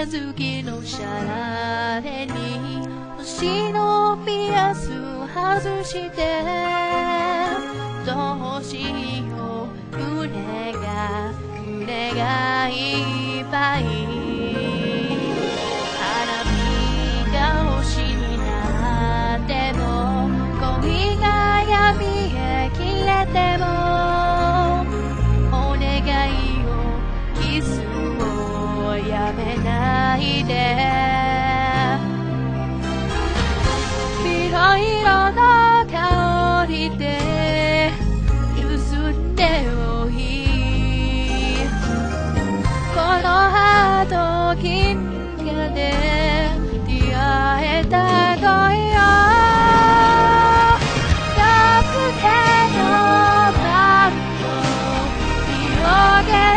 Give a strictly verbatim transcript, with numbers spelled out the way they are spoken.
月のシャラレに星のピアス外してどうしよう胸が胸がいっぱい花火が星になっても恋が闇へ消えてもお願いよキスをやめないでいろいろな香りで譲っておいこのハート銀河で出会えた恋よキャプテンのバッグを広げ